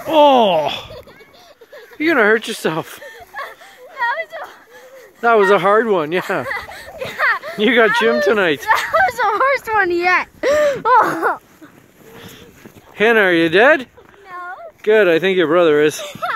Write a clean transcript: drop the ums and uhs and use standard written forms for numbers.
Oh! You're gonna hurt yourself. That was a hard one, yeah. You got gym tonight. That was the worst one yet. Oh. Hannah, are you dead? No. Good, I think your brother is.